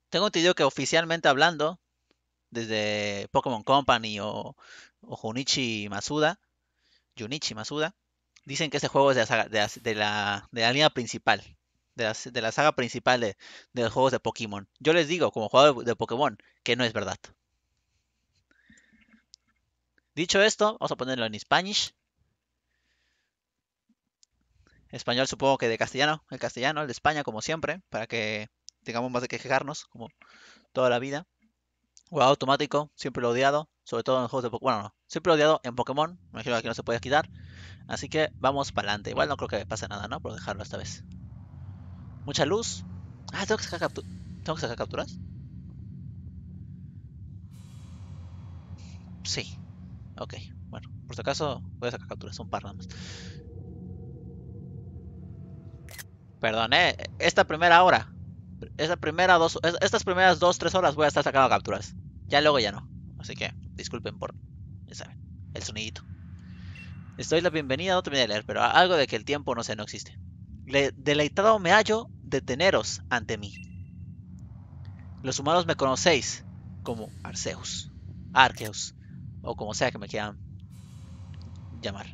Tengo entendido que oficialmente hablando, desde Pokémon Company o Junichi Masuda, dicen que este juego es de la saga, de la línea principal, de la saga principal de los juegos de Pokémon. Yo les digo, como jugador de Pokémon, que no es verdad. Dicho esto, vamos a ponerlo en Spanish. Español supongo que de castellano, el de España como siempre, para que tengamos más de qué quejarnos, como toda la vida. Juego automático, siempre lo he odiado, sobre todo en los juegos de Pokémon. Bueno, no, siempre lo he odiado en Pokémon, me imagino que aquí no se puede quitar. Así que vamos para adelante. Igual no creo que pase nada, ¿no? Por dejarlo esta vez. Mucha luz. Ah, ¿tengo que sacar capturas? Sí. Ok. Bueno, por si acaso voy a sacar capturas, un par nada más. Perdón, esta primera hora. Estas primeras 2, 3 horas voy a estar sacando capturas. Ya luego ya no. Así que disculpen por, ya saben, el sonidito. Les doy la bienvenida, no terminé de leer, pero algo de que el tiempo no sé, no existe. Deleitado me hallo de teneros ante mí. Los humanos me conocéis como Arceus, o como sea que me quieran llamar.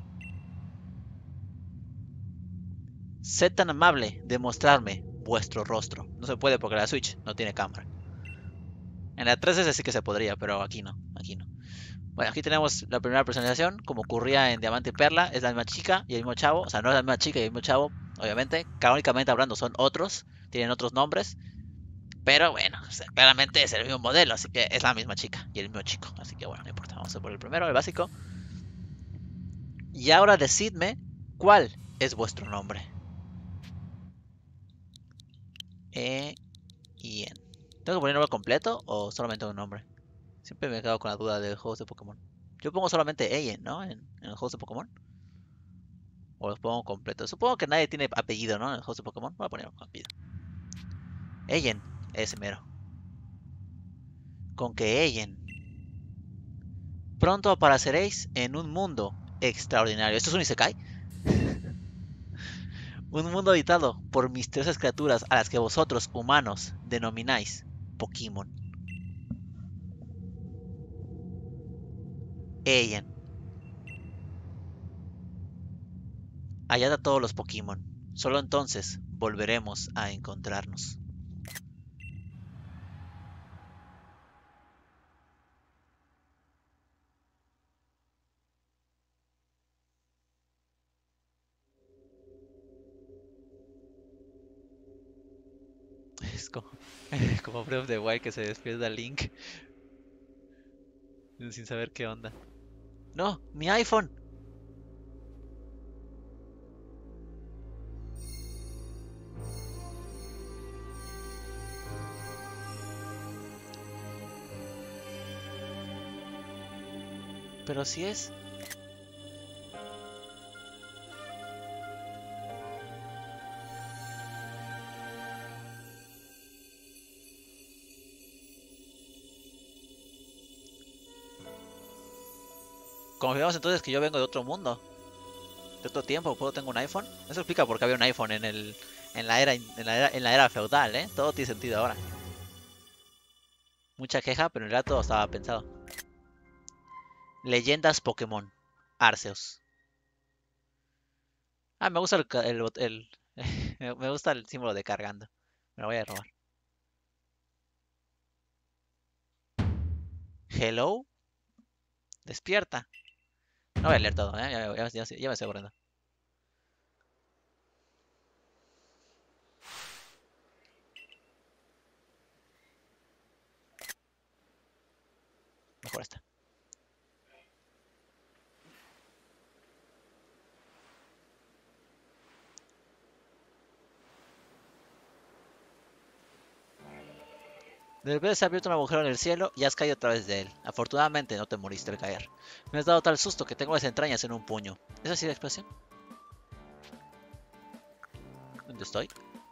Sed tan amable de mostrarme vuestro rostro. No se puede porque la Switch no tiene cámara. En la 3DS sí que se podría, pero aquí no, aquí no. Bueno, aquí tenemos la primera personalización, como ocurría en Diamante y Perla, es la misma chica y el mismo chavo, o sea, no es la misma chica y el mismo chavo, obviamente, canónicamente hablando son otros, tienen otros nombres, pero bueno, o sea, claramente es el mismo modelo, así que es la misma chica y el mismo chico, así que bueno, no importa, vamos a por el primero, el básico. Y ahora decidme cuál es vuestro nombre. E y N. ¿Tengo que poner nombre completo o solamente un nombre? Siempre me he quedado con la duda de juegos de Pokémon. Yo pongo solamente Eien, ¿no? En los juegos de Pokémon. O los pongo completos. Supongo que nadie tiene apellido, ¿no? En los juegos de Pokémon. Voy a poner apellido. Eien, ese mero. Con que Eien. Pronto apareceréis en un mundo extraordinario. ¿Esto es un Isekai? Un mundo habitado por misteriosas criaturas a las que vosotros, humanos, denomináis Pokémon. Eien. Hallad a todos los Pokémon. Solo entonces volveremos a encontrarnos. Es como Breath of the Wild que se despierta Link sin saber qué onda. ¡No! ¡Mi iPhone! Pero si es. Confiamos entonces que yo vengo de otro mundo, de otro tiempo. ¿Puedo tengo un iPhone? Eso explica por qué había un iPhone en la era feudal, ¿eh? Todo tiene sentido ahora. Mucha queja, pero en realidad todo estaba pensado. Leyendas Pokémon. Arceus. Ah, me gusta me gusta el símbolo de cargando. Me lo voy a robar. Hello, despierta. No voy a leer todo, ¿eh? Ya me estoy aburriendo. Mejor esta. De repente se ha abierto un agujero en el cielo y has caído a través de él. Afortunadamente no te moriste al caer. Me has dado tal susto que tengo las entrañas en un puño. ¿Es así la expresión? ¿Dónde estoy?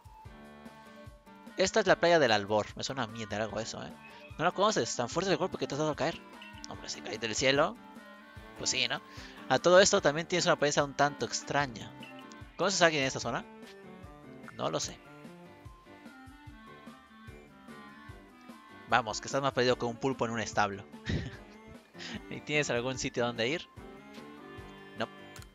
Esta es la playa del Albor. Me suena a mí de algo eso, ¿eh? ¿No la conoces? Tan fuerte el golpe que te has dado al caer. Hombre, si caí del cielo, pues sí, ¿no? A todo esto también tienes una apariencia un tanto extraña. ¿Conoces a alguien en esta zona? No lo sé. Vamos, que estás más perdido que un pulpo en un establo. ¿Y tienes algún sitio donde ir? No.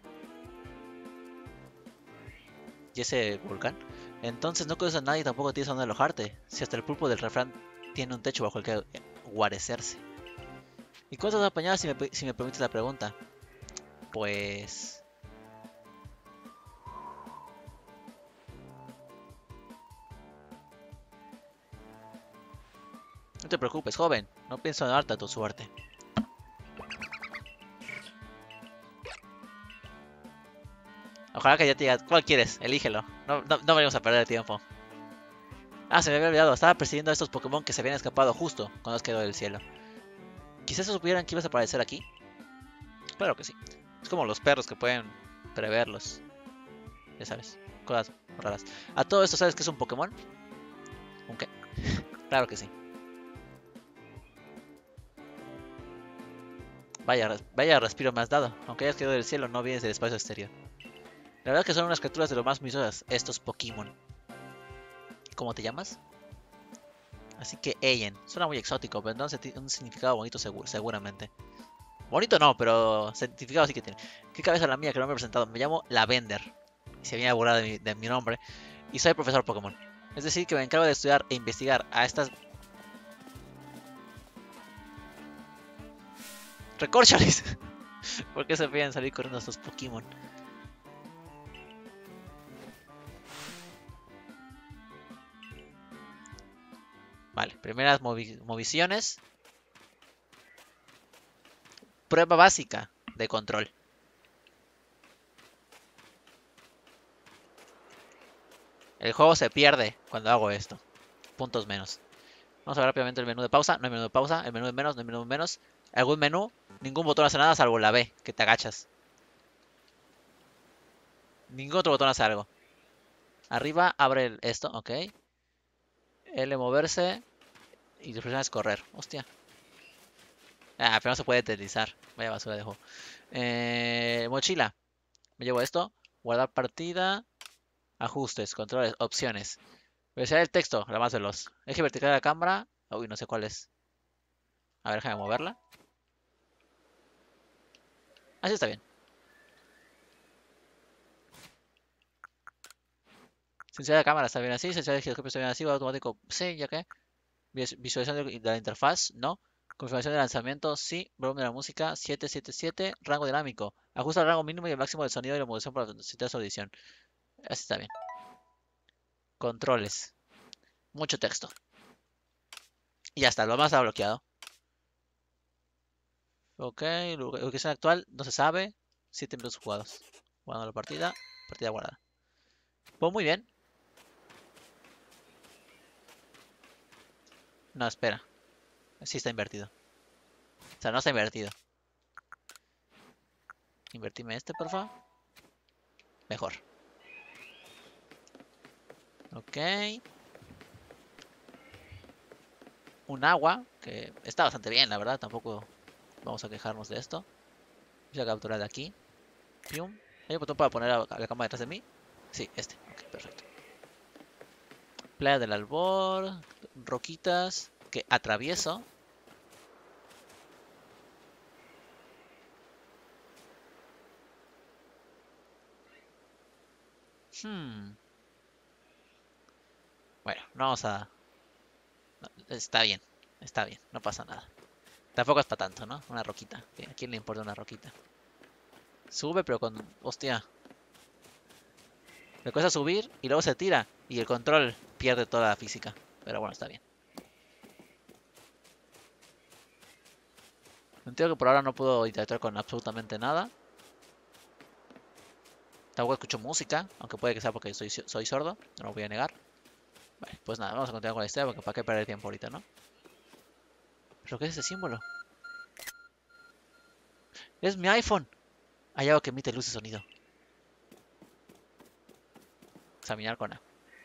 ¿Y ese volcán? Entonces no conoces a nadie y tampoco tienes a dónde alojarte. Si hasta el pulpo del refrán tiene un techo bajo el que guarecerse. ¿Y cuánto vas a apañar si me permites la pregunta? Pues... No te preocupes, joven. No pienso darte a tu suerte. Ojalá que ya te diga, ¿cuál quieres? Elígelo. No vayamos a perder el tiempo. Ah, se me había olvidado. Estaba persiguiendo a estos Pokémon que se habían escapado justo cuando has caído del cielo. Quizás supieran que ibas a aparecer aquí. Claro que sí. Es como los perros que pueden preverlos. Ya sabes, cosas raras. A todo esto, ¿sabes qué es un Pokémon? ¿Un qué? Claro que sí. Vaya respiro me has dado. Aunque hayas caído del cielo, no vienes del espacio exterior. La verdad que son unas criaturas de lo más miserables, estos Pokémon. ¿Cómo te llamas? Así que Eyen. Suena muy exótico, pero no un significado bonito seguramente. Bonito no, pero significado sí que tiene. ¿Qué cabeza la mía que no me he presentado? Me llamo Lavender. Y se viene a burlar de mi nombre. Y soy profesor Pokémon. Es decir, que me encargo de estudiar e investigar a estas... ¡Recórcholis! ¿Por qué se pueden salir corriendo estos Pokémon? Vale, primeras movisiones. Prueba básica de control. El juego se pierde cuando hago esto. Puntos menos. Vamos a ver rápidamente el menú de pausa. No hay menú de pausa. El menú de menos, no hay menú de menos. ¿Algún menú? Ningún botón hace nada salvo la B, que te agachas. Ningún otro botón hace algo. Arriba abre esto, ok. L moverse. Y la expresión es correr. Hostia. Ah, pero no se puede deslizar. Vaya basura de juego. Mochila. Me llevo esto. Guardar partida. Ajustes, controles, opciones. Velocidad del texto, la más veloz. Eje vertical de la cámara. Uy, no sé cuál es. A ver, déjame moverla. Así está bien. Sensibilidad de cámara está bien así. Sensibilidad de giroscopio está bien así. Automático, sí, ya que. Visualización de la interfaz, no. Confirmación de lanzamiento, sí. Volumen de la música, 777. Rango dinámico. Ajusta el rango mínimo y el máximo del sonido y la modulación para facilitar su audición. Así está bien. Controles. Mucho texto. Y ya está, lo más está bloqueado. Ok, ubicación actual, no se sabe. 7 minutos jugados. Jugando la partida. Partida guardada. Pues muy bien. No, espera. Sí está invertido. O sea, no está invertido. Invertime este, porfa. Mejor. Ok. Un agua, que está bastante bien, la verdad. Tampoco vamos a quejarnos de esto. Voy a capturar de aquí. Pium. ¿Hay un botón para poner a la cama detrás de mí? Sí, este. Ok, perfecto. Playa del Albor. Roquitas que atravieso. Hmm. Bueno, no vamos a... no, está bien. Está bien. No pasa nada. Tampoco es para tanto, ¿no? Una roquita. ¿A quién le importa una roquita? Sube, pero con... Hostia. Le cuesta subir y luego se tira. Y el control pierde toda la física. Pero bueno, está bien. Entiendo que por ahora no puedo interactuar con absolutamente nada. Tampoco escucho música, aunque puede que sea porque soy sordo. No lo voy a negar. Vale, pues nada, vamos a continuar con la historia porque para qué perder tiempo ahorita, ¿no? ¿Pero qué es ese símbolo? ¡Es mi iPhone! Hay algo que emite luz y sonido. Examinar con A.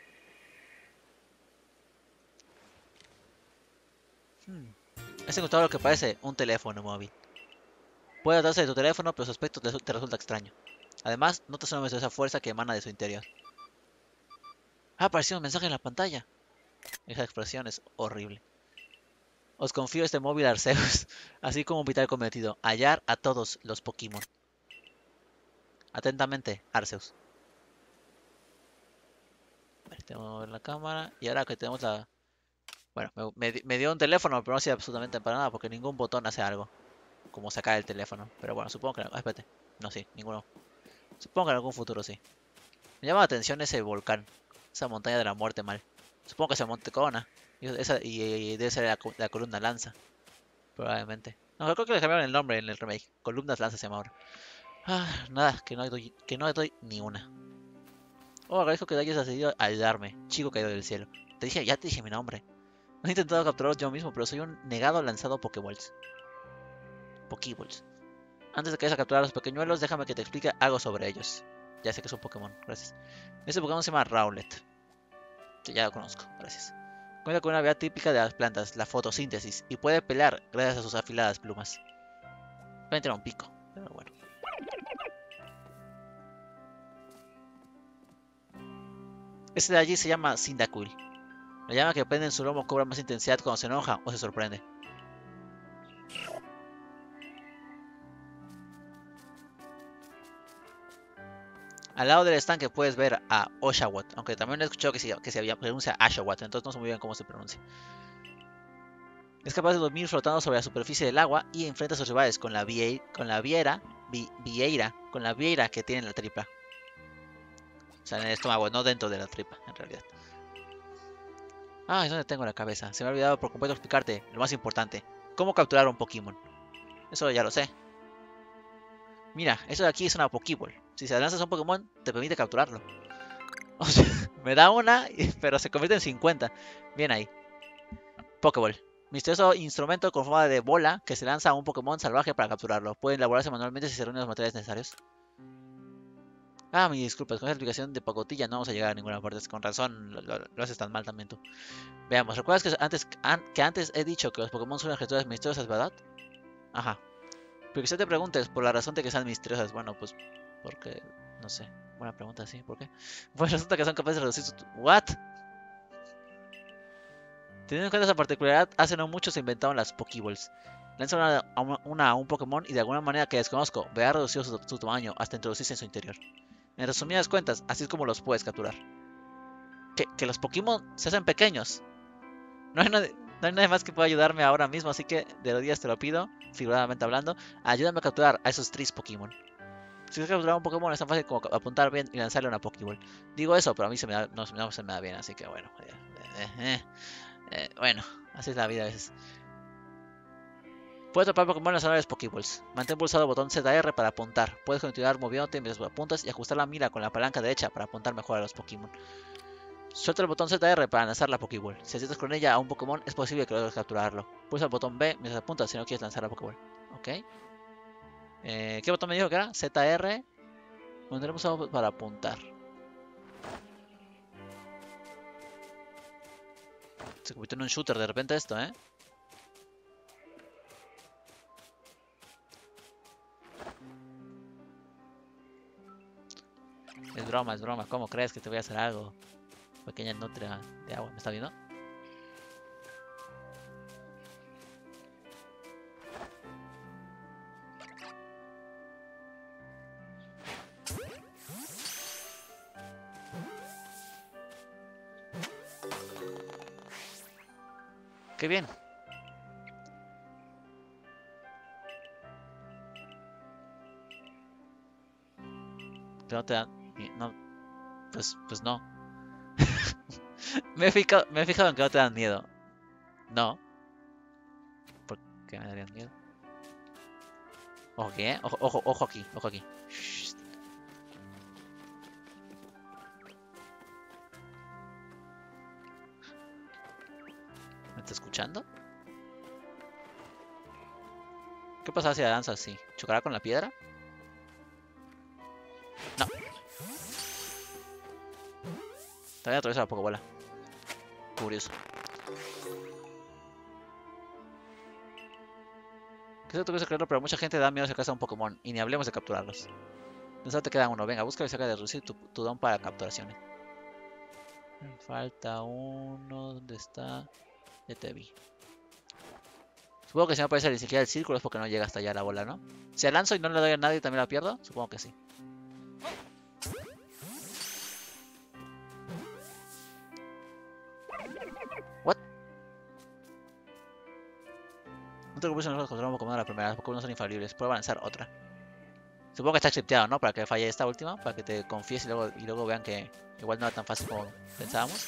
Hmm. Has encontrado lo que parece un teléfono móvil. Puede tratarse de tu teléfono, pero su aspecto te resulta extraño. Además, notas una misteriosa fuerza que emana de su interior. Ha aparecido un mensaje en la pantalla. Esa expresión es horrible. Os confío este móvil Arceus, así como un vital cometido, hallar a todos los Pokémon. Atentamente, Arceus. Tengo que mover la cámara. Y ahora que tenemos la... Bueno, me dio un teléfono, pero no sirve absolutamente para nada, porque ningún botón hace algo. Como sacar el teléfono. Pero bueno, supongo que... espérate. No, sí, ninguno. Supongo que en algún futuro sí. Me llama la atención ese volcán. Esa montaña de la muerte mal. Supongo que es el Monte Cona. Y debe ser la columna Lanza. Probablemente. No, creo que le cambiaron el nombre en el remake. Columnas Lanza se llama ahora. Ah, nada, que no doy ni una. Oh, agradezco que hayas decidido ayudarme, chico caído del cielo. Ya te dije mi nombre. No he intentado capturarlos yo mismo, pero soy un negado lanzado Pokéballs. Pokéballs. Antes de que vayas a capturar a los pequeñuelos, déjame que te explique algo sobre ellos. Ya sé que es un Pokémon, gracias. Este Pokémon se llama Rowlet. Que ya lo conozco, gracias. Cuenta con una habilidad típica de las plantas, la fotosíntesis, y puede pelear gracias a sus afiladas plumas. Puede tener un pico, pero bueno. Este de allí se llama Cyndaquil. La llama que prende en su lomo cobra más intensidad cuando se enoja o se sorprende. Al lado del estanque puedes ver a Oshawott, aunque también he escuchado que se pronuncia Ashawott, entonces no sé muy bien cómo se pronuncia. Es capaz de dormir flotando sobre la superficie del agua y enfrenta a sus rivales con la vieira que tiene en la tripa. O sea, en el estómago, no dentro de la tripa, en realidad. Ah, es donde tengo la cabeza. Se me ha olvidado por completo explicarte lo más importante. ¿Cómo capturar un Pokémon? Eso ya lo sé. Mira, eso de aquí es una Pokéball. Si se lanzas a un Pokémon, te permite capturarlo. O sea, me da una, pero se convierte en 50. Bien ahí. Pokéball. Misterioso instrumento con forma de bola que se lanza a un Pokémon salvaje para capturarlo. Puede elaborarse manualmente si se reúnen los materiales necesarios. Ah, mi disculpas, con esa explicación de pacotilla no vamos a llegar a ninguna parte. Con razón lo haces tan mal también tú. Veamos, ¿recuerdas que antes he dicho que los Pokémon son criaturas misteriosas, verdad? Ajá. Pero quizá te preguntes por la razón de que sean misteriosas. Bueno, pues porque... no sé. Buena pregunta, sí. ¿Por qué? Pues resulta que son capaces de reducir su... ¿What? Teniendo en cuenta esa particularidad, hace no mucho se inventaron las Pokéballs. Lanza una a un Pokémon y de alguna manera que desconozco, verá reducido su tamaño hasta introducirse en su interior. En resumidas cuentas, así es como los puedes capturar. Que los Pokémon se hacen pequeños. No hay nadie más que pueda ayudarme ahora mismo, así que de rodillas te lo pido, figuradamente hablando, ayúdame a capturar a esos 3 Pokémon. Si quieres capturar un Pokémon es tan fácil como apuntar bien y lanzarle una Pokéball. Digo eso, pero a mí no se me da bien, así que bueno. Bueno, así es la vida a veces. Puedes atrapar Pokémon en las áreas Pokéballs. Mantén pulsado el botón ZR para apuntar. Puedes continuar moviéndote mientras apuntas y ajustar la mira con la palanca derecha para apuntar mejor a los Pokémon. Suelta el botón ZR para lanzar la Pokéball. Si aciertas con ella a un Pokémon, es posible que logres capturarlo. Pulsa el botón B mientras apuntas si no quieres lanzar la Pokéball. Ok. ¿Qué botón me dijo que era? ZR. Mantén pulsado para apuntar. Se convirtió en un shooter de repente esto, ¿eh? Es broma, es broma. ¿Cómo crees que te voy a hacer algo? Pequeña nutria de agua. ¿Me está viendo? ¡Qué bien! Que no te dan... No, pues no. Me he fijado en que no te dan miedo. No. ¿Por qué me darían miedo? Ojo aquí, ¿eh? Ojo aquí, ojo aquí. Shh. ¿Me está escuchando? ¿Qué pasa si la lanza así? ¿Chocará con la piedra? No. También atraviesa la Pokébola. Curioso. Quizás tuviese que creerlo, pero mucha gente da miedo acercarse a un Pokémon. Y ni hablemos de capturarlos. Solo te queda uno. Venga, busca y saca de reducir tu don para capturaciones. Falta uno. ¿Dónde está? Ya te vi. Supongo que si me aparece ni siquiera el círculo es porque no llega hasta allá la bola, ¿no? Si la lanzo y no le doy a nadie también la pierdo, supongo que sí. What? No te preocupes, nosotros controlamos como la primera, los Pokémon no son infalibles, puedo lanzar otra. Supongo que está scripteado, ¿no? Para que falle esta última, para que te confíes y luego vean que igual no era tan fácil como pensábamos.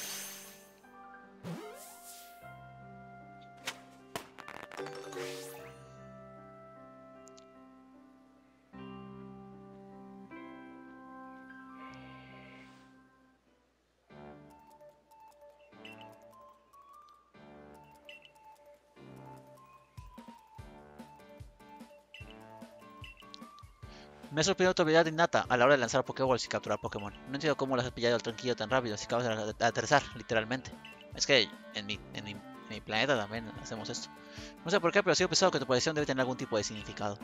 Me ha sorprendido tu habilidad innata a la hora de lanzar Pokéballs y capturar Pokémon. No entiendo cómo lo has pillado al tranquillo tan rápido si acabas de aterrizar, literalmente. Es que en mi planeta también hacemos esto. No sé por qué, pero sigo pensando que tu posición debe tener algún tipo de significado.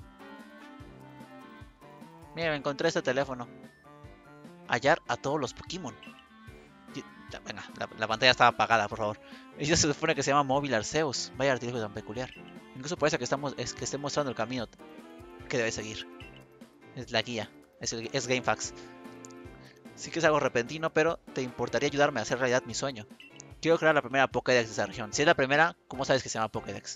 Mira, encontré este teléfono. Hallar a todos los Pokémon. Venga, la pantalla estaba apagada, por favor. Eso se supone que se llama Móvil Arceus. Vaya artilugio tan peculiar. Incluso parece que que esté mostrando el camino que debe seguir. Es la guía. Es GameFAQs. Sí que es algo repentino, pero ¿te importaría ayudarme a hacer realidad mi sueño? Quiero crear la primera Pokédex de esta región. Si es la primera, ¿cómo sabes que se llama Pokédex?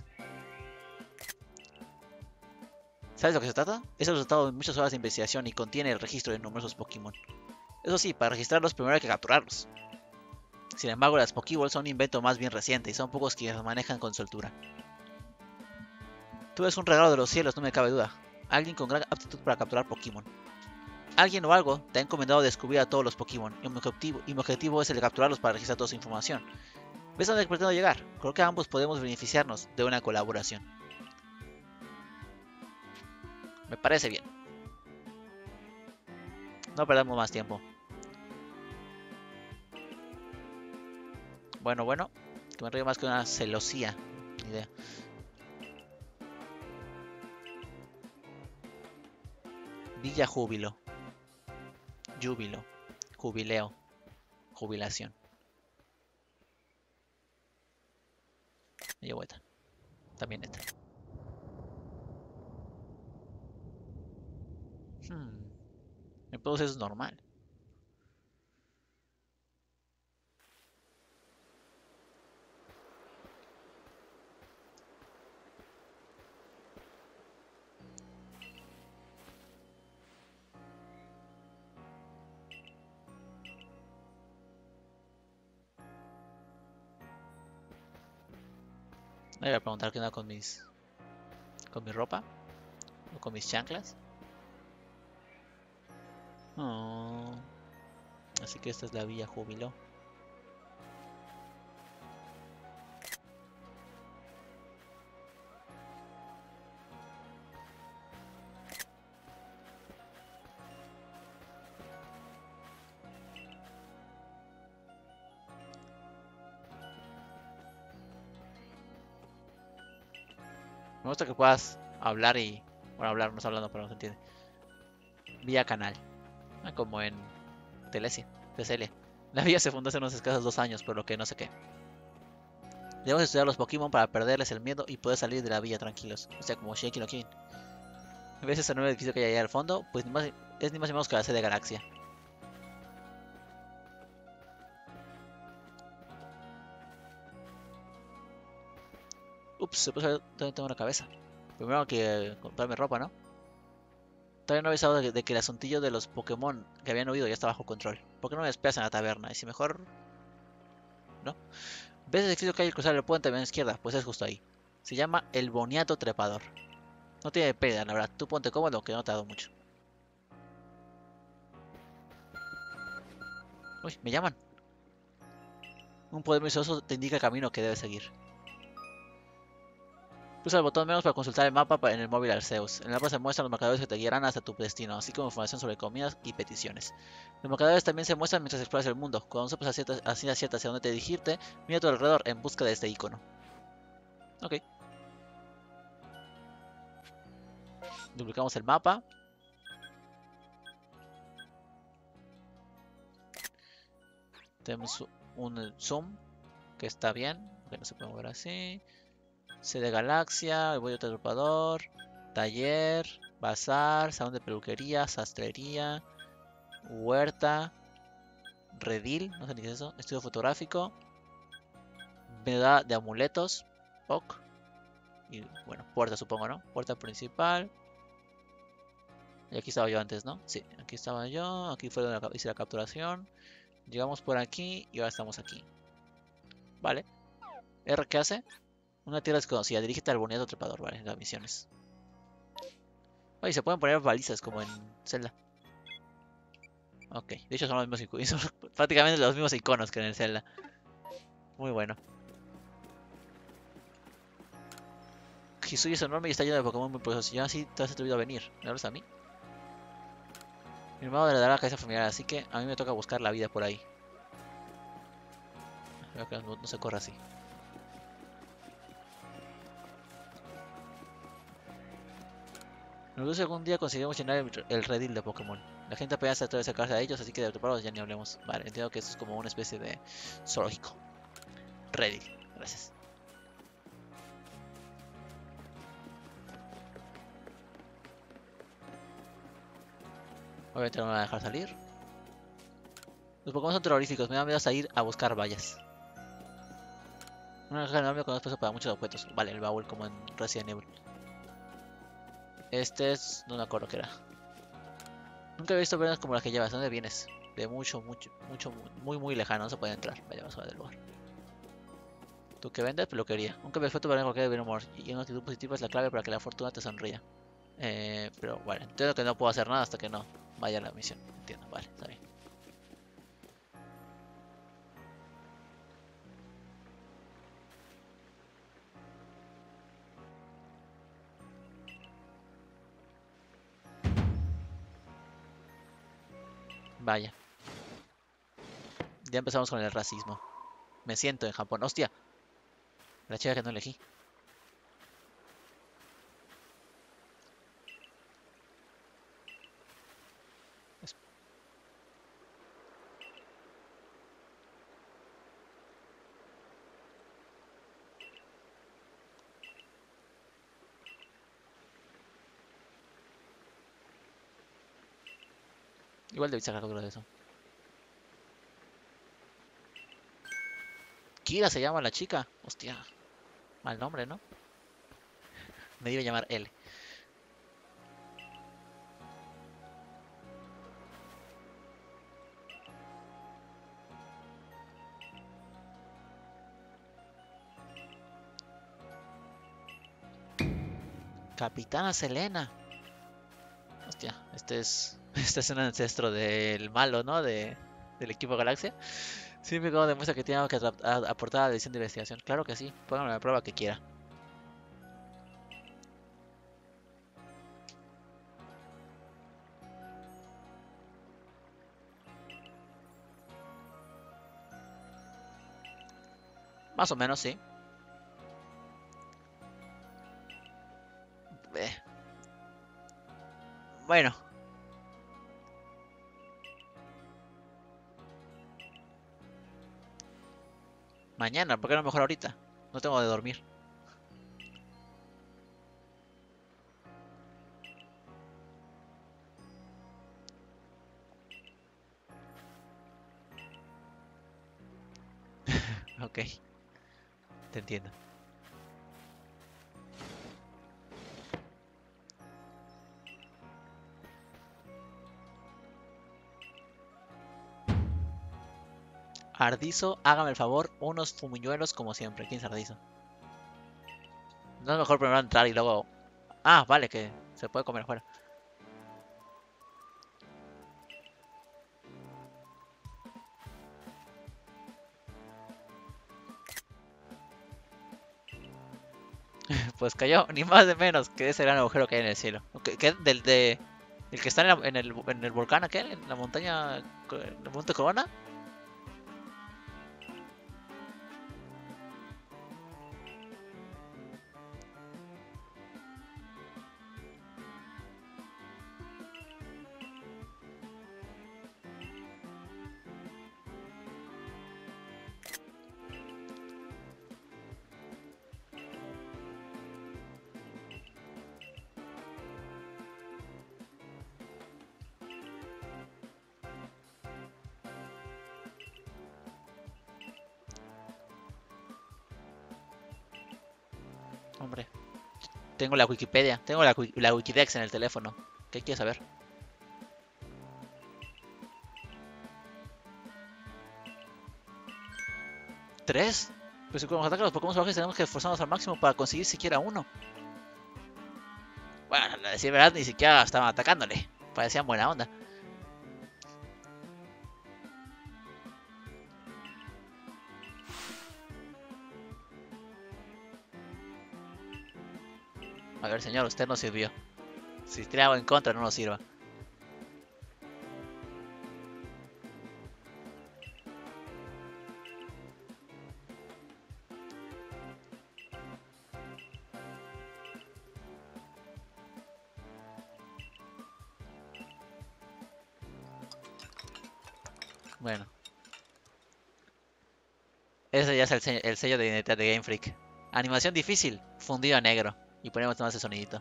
¿Sabes de lo que se trata? Es el resultado de muchas horas de investigación y contiene el registro de numerosos Pokémon. Eso sí, para registrarlos primero hay que capturarlos. Sin embargo, las Pokéballs son un invento más bien reciente y son pocos quienes los manejan con soltura. Tú eres un regalo de los cielos, no me cabe duda. Alguien con gran aptitud para capturar Pokémon. Alguien o algo te ha encomendado descubrir a todos los Pokémon y mi objetivo es el de capturarlos para registrar toda su información. ¿Ves a dónde pretendo llegar? Creo que ambos podemos beneficiarnos de una colaboración. Me parece bien. No perdamos más tiempo. Bueno, que me río más que una celosía. Ni idea. Villa Júbilo. Júbilo. Jubileo. Jubilación. Y vuelta. También esta. Me puedo eso es normal. Me voy a preguntar qué onda con mi ropa o con mis chanclas. Oh. Así que esta es la Villa Júbilo. Me gusta que puedas hablar y... Bueno, hablar, no está hablando, pero no se entiende. Vía Canal. Como en Telesia, Teselia. La villa se fundó hace unos escasos 2 años, por lo que no sé qué. Debemos estudiar los Pokémon para perderles el miedo y poder salir de la villa tranquilos. O sea, como Sheki no King. ¿Ves ese nuevo edificio que hay allá al fondo? Pues es ni más ni menos que la sede de Galaxia. Ups, se puso dónde tengo la cabeza. Primero hay que comprarme ropa, ¿no? Todavía no he avisado de que el asuntillo de los Pokémon que habían huido ya está bajo control. ¿Por qué no me esperas en la taberna? Y si mejor... ¿No? ¿Ves el edificio que hay al cruzar el puente a la izquierda? Pues es justo ahí. Se llama El Boniato Trepador. No tiene pérdida, la verdad. Tú ponte cómodo, que no te ha dado mucho. Uy, me llaman. Un poder misterioso te indica el camino que debes seguir. Pulsa el botón menos para consultar el mapa en el móvil Arceus. En el mapa se muestran los marcadores que te guiarán hasta tu destino, así como información sobre comidas y peticiones. Los marcadores también se muestran mientras exploras el mundo. Cuando sepas hacia dónde te dirigirte, mira a tu alrededor en busca de este icono. Ok. Duplicamos el mapa. Tenemos un zoom que está bien, que no se puede mover así. Sede Galaxia, el bollo trepador, taller, bazar, salón de peluquería, sastrería, huerta, redil, no sé ni qué es eso, estudio fotográfico, vendedora de amuletos, POC, y bueno, puerta supongo, ¿no? Puerta principal. Y aquí estaba yo antes, ¿no? Sí, aquí estaba yo, aquí fue donde hice la capturación. Llegamos por aquí y ahora estamos aquí. Vale. ¿R qué hace? Una tierra desconocida, dirígete al bonito trepador, vale, las misiones. Oye, se pueden poner balizas como en Zelda. Ok, de hecho son los mismos iconos, son prácticamente los mismos iconos que en el Zelda. Muy bueno. Hisui es enorme y está lleno de Pokémon muy poderosos. Y yo así te has atrevido a venir. ¿Me hablas a mí? Mi hermano le dará la cabeza familiar, así que a mí me toca buscar la vida por ahí. Creo que no se corre así. Nos gusta algún día conseguimos llenar el redil de Pokémon. La gente apenas trata de acercarse a ellos, así que de preparados ya ni hablemos. Vale, entiendo que esto es como una especie de zoológico. Redil, gracias. Obviamente no me van a dejar salir. Los Pokémon son terroríficos, me da miedo salir a buscar vallas. Una caja enorme con espacio para muchos objetos. Vale, el baúl como en Resident Evil. Este es... no me acuerdo qué era. Nunca he visto venas como las que llevas. ¿Dónde vienes? De muy lejano. No se puede entrar. Vaya basura del lugar. ¿Tú qué vendes? Peluquería. Un cambio perfecto para cualquier buen humor. Y una actitud positiva es la clave para que la fortuna te sonría. Pero vale. Entiendo que no puedo hacer nada hasta que no vaya a la misión. Entiendo. Vale, está bien. Vaya. Ya empezamos con el racismo. Me siento en Japón. ¡Hostia! La chica que no elegí. Igual debí sacar captura de eso. Kira se llama la chica. Hostia. Mal nombre, ¿no? Me iba a llamar L. Capitana Selena. Hostia, este es un ancestro del malo, ¿no? Del equipo Galaxia. Sí, me demuestra que tiene que aportar a la edición de investigación. Claro que sí, póngame la prueba que quiera. Más o menos, sí. Eh, bueno, mañana, ¿por qué no mejor ahorita? No tengo de dormir. Ok, te entiendo. Ardizo, hágame el favor, unos fumiñuelos como siempre. ¿Quién es Ardizo? No es mejor primero entrar y luego... Ah, vale, que se puede comer afuera. Pues cayó, ni más de menos que ese gran agujero que hay en el cielo. El que está en el volcán aquel, en la montaña, en el Monte Corona. Hombre, tengo la Wikipedia, tengo la Wikidex en el teléfono. ¿Qué quieres saber? ¿Tres? Pues si nos atacan los Pokémon salvajes tenemos que esforzarnos al máximo para conseguir siquiera uno. Bueno, a decir verdad, ni siquiera estaban atacándole. Parecían buena onda. A ver, señor, usted no sirvió. Si tiene algo en contra, no nos sirva. Bueno, ese ya es el sello de identidad de Game Freak. Animación difícil, fundido a negro. Y ponemos más ese sonidito.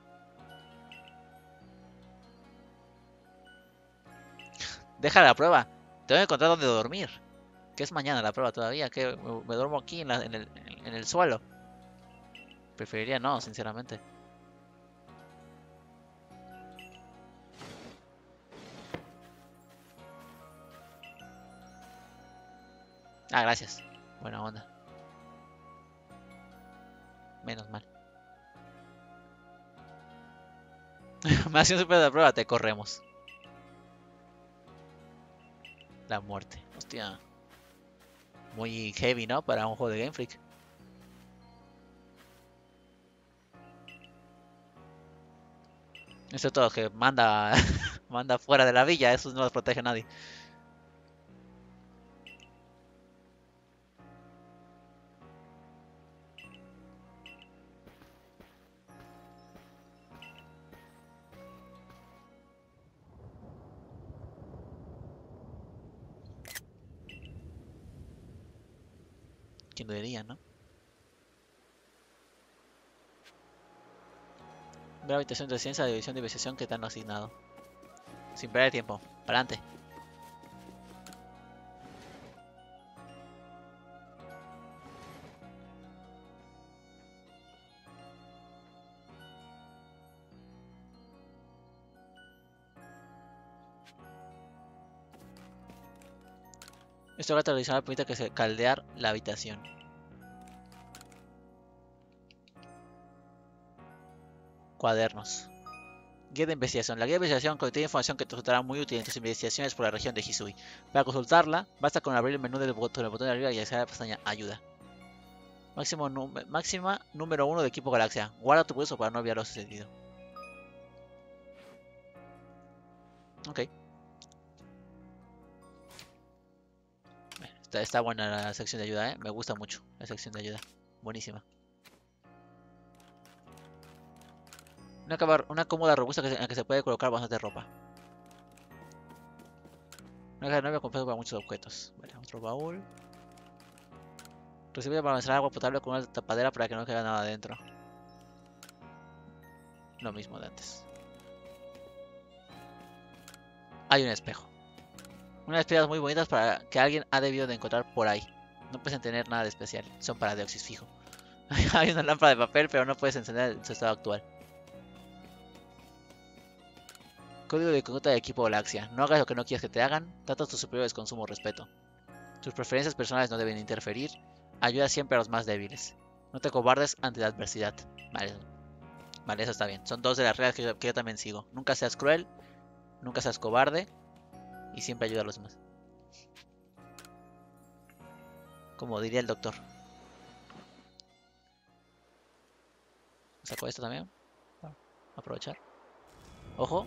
Deja la prueba. Tengo que encontrar dónde dormir. Que es mañana la prueba todavía. Que me duermo aquí en el suelo. Preferiría no, sinceramente. Ah, gracias. Buena onda. Menos mal. Me hace un super de prueba, te corremos. La muerte. Hostia. Muy heavy, ¿no? Para un juego de Game Freak. Eso es todo que manda, manda fuera de la villa. Eso no los protege a nadie. ¿Quién lo diría, no? Ve a la habitación de ciencia de división de investigación que te han asignado. Sin perder tiempo. Para adelante. Esto va tradicional permite que se caldear la habitación. Cuadernos. Guía de investigación. La guía de investigación contiene información que te resultará muy útil en tus investigaciones por la región de Hisui. Para consultarla, basta con abrir el menú del botón de arriba y acceder a la pestaña Ayuda. Máxima número 1 de equipo Galaxia. Guarda tu pulso para no olvidar lo sucedido. Ok. Está buena la sección de ayuda, Me gusta mucho la sección de ayuda. Buenísima. Una cómoda robusta en la que se puede colocar bastante ropa. Una caja de novia completa para muchos objetos. Vale, otro baúl. Recibe para almacenar agua potable con una tapadera para que no quede nada dentro. Lo mismo de antes. Hay un espejo. Unas piedras muy bonitas para que alguien ha debido de encontrar por ahí. No pueden tener nada de especial. Son para Deoxys fijo. Hay una lámpara de papel, pero no puedes encender en su estado actual. Código de conducta de equipo Galaxia. No hagas lo que no quieras que te hagan. Trata a tus superiores con sumo respeto. Tus preferencias personales no deben interferir. Ayuda siempre a los más débiles. No te cobardes ante la adversidad. Vale, vale, eso está bien. Son dos de las reglas que yo también sigo. Nunca seas cruel. Nunca seas cobarde. Y siempre ayuda a los demás. Como diría el doctor. Saco esto también. Aprovechar. Ojo.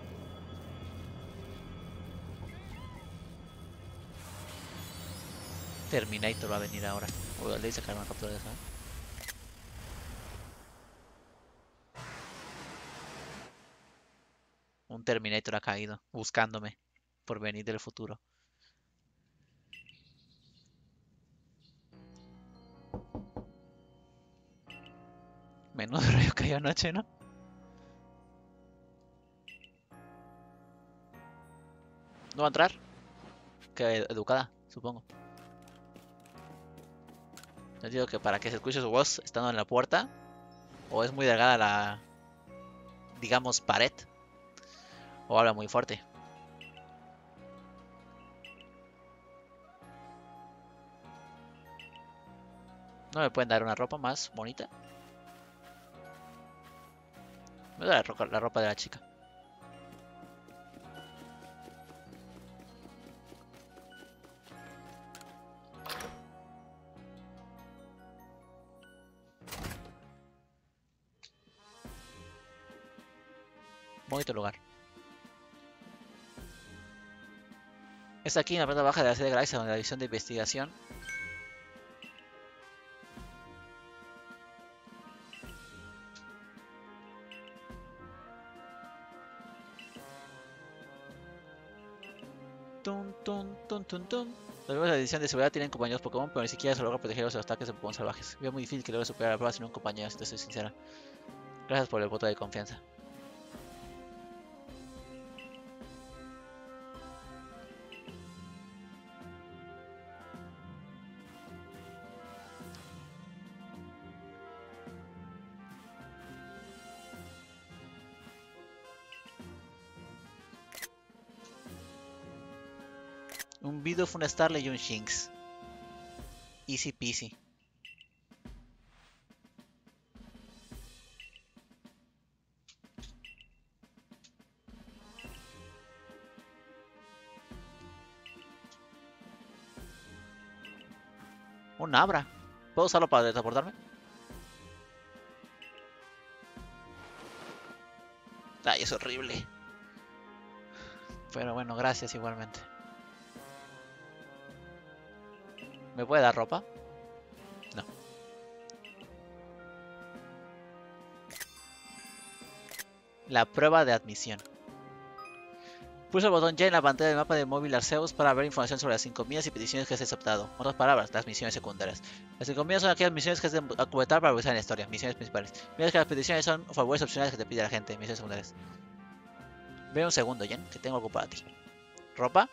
Terminator va a venir ahora. Voy a sacar una captura de eso. Un Terminator ha caído. Buscándome. Por venir del futuro. Menudo rayo cayó anoche, ¿no? ¿No va a entrar? Que educada, supongo. Yo digo que para que se escuche su voz estando en la puerta, O es muy delgada la, digamos, pared. O habla muy fuerte. ¿No me pueden dar una ropa más bonita? Me da la ropa de la chica. Bonito lugar. Es aquí en la planta baja de la sede de Galaxia, donde la división de investigación Tun, tun, tun, tun, tun. Los miembros de la división de seguridad tienen compañeros Pokémon, pero ni siquiera se logra protegerlos de los ataques de Pokémon salvajes. Veo muy difícil que logre superar la prueba sin un compañero, si te soy sincera. Gracias por el voto de confianza. Un Bidoof, un Starly y un Shinx. Easy peasy. Un Abra. ¿Puedo usarlo para transportarme? Ay, es horrible. Pero bueno, gracias igualmente. ¿Me puede dar ropa? No. La prueba de admisión. Pulsa el botón Y en la pantalla del mapa de móvil Arceus para ver información sobre las 5 misiones y peticiones que has aceptado. En otras palabras, las misiones secundarias. Las 5 misiones son aquellas misiones que has de completar para avanzar en la historia. Misiones principales. Mientras que las peticiones son favores opcionales que te pide la gente. Misiones secundarias. Ve un segundo, Jen, que tengo algo para ti. ¿Ropa?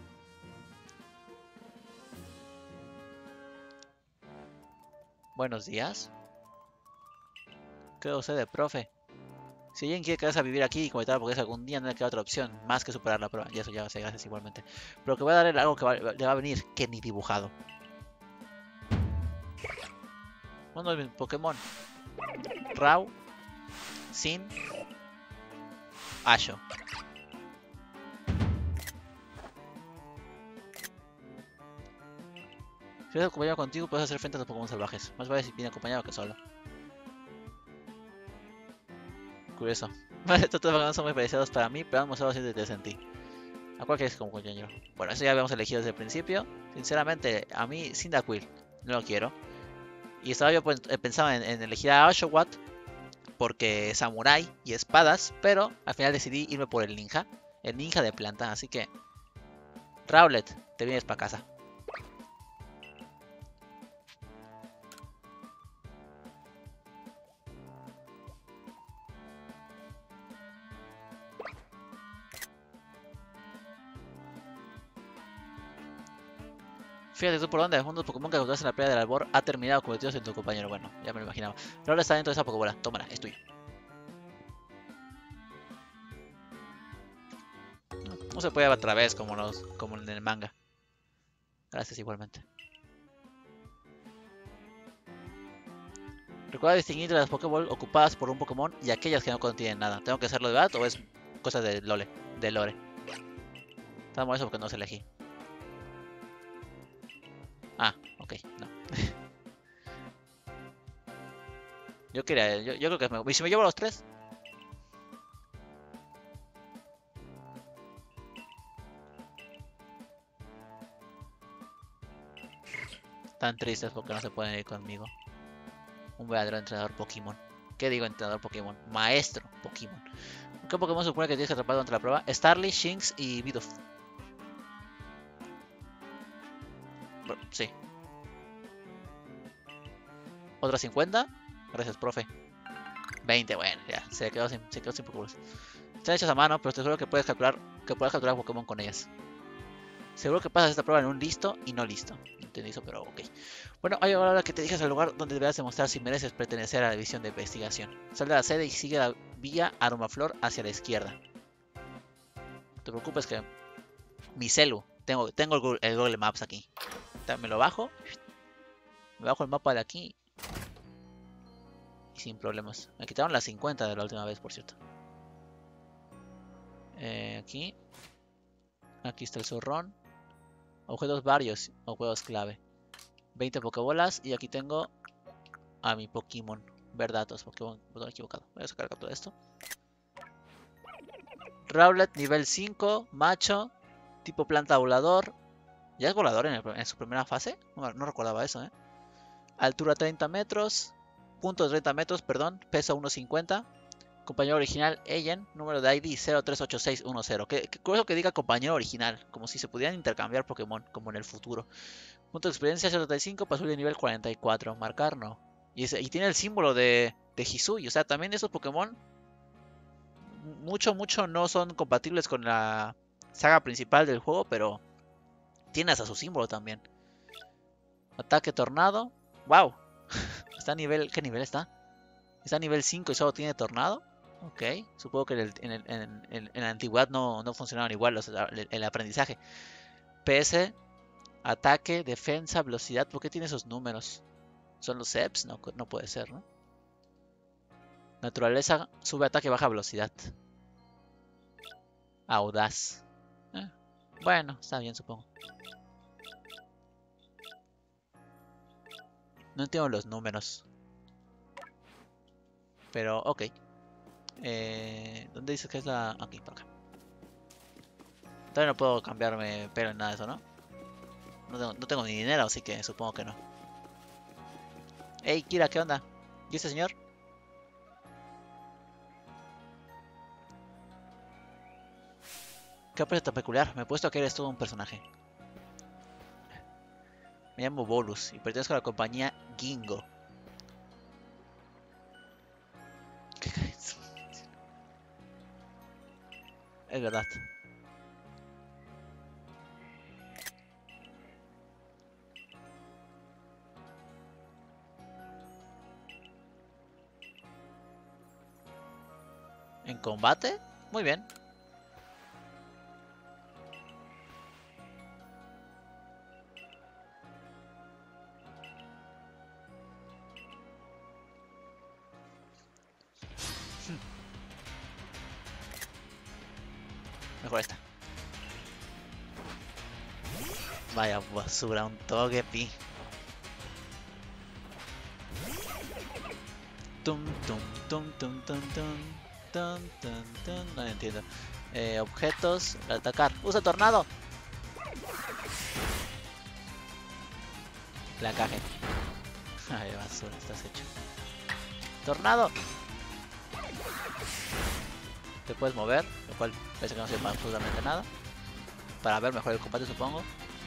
Buenos días. ¿Qué sucede, profe? Si alguien quiere quedarse a vivir aquí y comentar porque es algún día, no le queda otra opción más que superar la prueba. Y eso ya se gracias igualmente. Pero que voy a darle algo que le va a venir, que ni dibujado. Uno de mis Pokémon. Rau. Sin. Asho. Si eres acompañado contigo, puedes hacer frente a los Pokémon salvajes. Más vale si viene acompañado que solo. Curioso. Estos Pokémon son muy parecidos para mí, pero han mostrado cierto interés en ti. ¿A cuál quieres como compañero? Bueno, eso ya habíamos elegido desde el principio. Sinceramente, a mí Cyndaquil no lo quiero. Y estaba yo pensaba en elegir a Oshawott porque samurai y espadas, pero al final decidí irme por el ninja de planta, así que Rowlet, te vienes para casa. Fíjate tú por dónde, uno de los Pokémon que capturaste en la pelea del Albor ha terminado convertidos en tu compañero. Bueno, ya me lo imaginaba. Rowlet está dentro de esa Pokébola, tómala, es tuyo. No se puede a través como en el manga. Gracias igualmente. Recuerda distinguir entre las Pokéball ocupadas por un Pokémon y aquellas que no contienen nada. ¿Tengo que hacerlo de verdad o es cosa de lore? Está molesto porque no se elegí. Ah, ok, no. Yo creo que ¿y si me llevo los tres? Tan tristes porque no se pueden ir conmigo. Un verdadero entrenador Pokémon. ¿Qué digo entrenador Pokémon? Maestro Pokémon. ¿Qué Pokémon supone que tienes que atrapar durante la prueba? Starly, Shinx y Bidoof. Sí. ¿Otra 50? Gracias, profe. 20, bueno, ya. Se quedó sin Pokéballs. Están hechas a mano, pero te aseguro que puedes capturar Pokémon con ellas. Seguro que pasas esta prueba en un listo y no listo. entendí eso, pero ok. Bueno, hay ahora que te dirijas al lugar donde deberás demostrar si mereces pertenecer a la división de investigación. Sal de la sede y sigue la vía Aromaflor hacia la izquierda. No te preocupes que mi celu, tengo el Google Maps aquí. Me lo bajo. Me bajo el mapa de aquí. Y sin problemas. Me quitaron las 50 de la última vez, por cierto. Aquí. Aquí está el zurrón. Objetos varios o juegos clave. 20 pokebolas. Y aquí tengo a mi Pokémon. Ver datos. Pokémon. Botón equivocado. Voy a sacar todo esto. Rowlet nivel 5. Macho. Tipo planta volador. ¿Ya es volador en su primera fase? No recordaba eso, ¿eh? Altura 30 metros. Punto de 30 metros, perdón. Peso 1.50. Compañero original, Eyen. Número de ID 038610. ¿Qué curioso que diga compañero original? Como si se pudieran intercambiar Pokémon, como en el futuro. Punto de experiencia 75. Paso de nivel 44. Marcar no. Y tiene el símbolo de Hisui. O sea, también esos Pokémon mucho no son compatibles con la saga principal del juego, pero tiene hasta su símbolo también. Ataque tornado. ¡Wow! Está a nivel... ¿Qué nivel está? Está a nivel 5 y solo tiene tornado. Ok. Supongo que en la antigüedad no funcionaban igual el aprendizaje. PS, ataque, defensa, velocidad. ¿Por qué tiene esos números? ¿Son los EPs? No puede ser, ¿no? Naturaleza, sube ataque, baja velocidad. Audaz. Bueno, está bien, supongo. No entiendo los números. Pero, ok. ¿Dónde dice que es la...? Aquí, por acá. Todavía no puedo cambiarme pelo en nada de eso, ¿no? No tengo ni dinero, así que supongo que no. Hey, Kira, ¿qué onda? ¿Y este señor? ¿Qué aprecio tan peculiar? Me he puesto que eres todo un personaje. Me llamo Bolus y pertenezco a la compañía Gingo. ¿Qué crees? Es verdad. ¿En combate? Muy bien. Mejor esta. Vaya basura, un Togepi. Tum tum tum tum tum tum tum tum tum. No entiendo. Objetos, atacar. ¡Usa tornado! Placaje. Ay, basura, estás hecho. ¡Tornado! Te puedes mover, lo cual parece que no sirve para absolutamente nada. Para ver mejor el combate, supongo.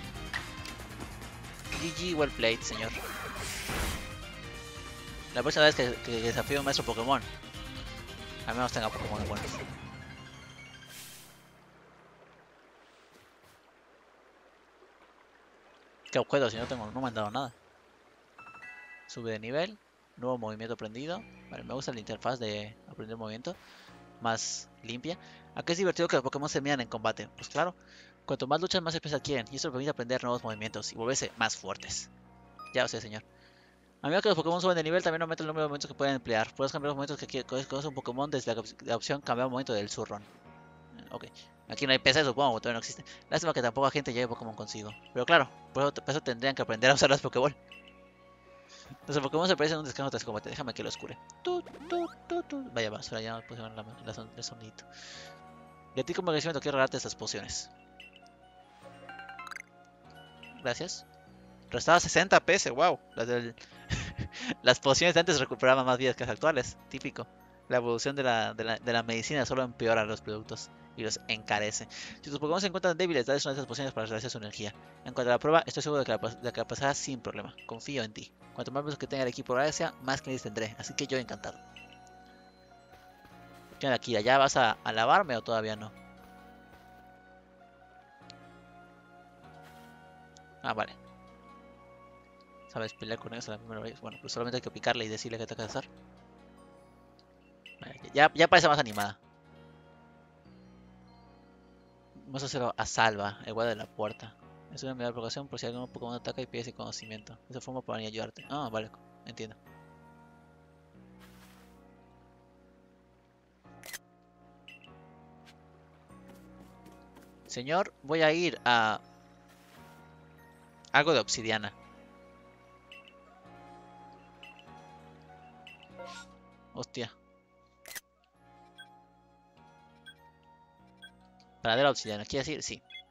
GG, well played, señor. La próxima vez que desafíe a un maestro Pokémon, al menos tenga Pokémon buenos. ¿Qué objeto? Si no me han dado nada. Sube de nivel. Nuevo movimiento aprendido. Vale, me gusta la interfaz de aprender movimiento. Más limpia. Aquí es divertido que los Pokémon se midan en combate. Pues claro. Cuanto más luchas, más experiencia adquieren. Y eso permite aprender nuevos movimientos y volverse más fuertes. Ya lo sé, señor. A medida que los Pokémon suben de nivel, también aumenta el número de momentos que pueden emplear. Puedes cambiar los momentos que coges un Pokémon desde la opción cambiar momento del Zurrón. Ok. Aquí no hay PC, supongo, todavía no existe. Lástima que tampoco gente lleve Pokémon consigo. Pero claro, por eso tendrían que aprender a usar las Pokéball. Los Pokémon se parecen en un descanso tras combate. Déjame que los cure. Vaya basura, ya me pusieron el sonidito. Y a ti como agradecimiento quiero regalarte estas pociones. Gracias. Restaba 60 PS, wow. Las pociones de antes recuperaban más vidas que las actuales. Típico. La evolución de la medicina solo empeora los productos y los encarece. Si tus Pokémon se encuentran débiles, dale una de estas pociones para realizar su energía. En cuanto a la prueba, estoy seguro de que la pasarás sin problema. Confío en ti. Cuanto más veces que tenga el equipo Gracia, más clientes tendré. Así que yo encantado. ¿Qué onda, Kira? ¿Ya vas a lavarme o todavía no? Ah, vale. ¿Sabes pelear con ellos a la primera vez? Bueno, pues solamente hay que picarle y decirle que tengo que hacer. Ya parece más animada. Vamos a hacerlo a salva, igual de la puerta. Es una medida de provocación por si algún Pokémon ataca y pide ese conocimiento. De esa forma podría ayudarte. Ah, vale, entiendo. Señor, voy a ir a algo de obsidiana. Hostia. Pradera obsidiana, ¿quiere decir? Sí.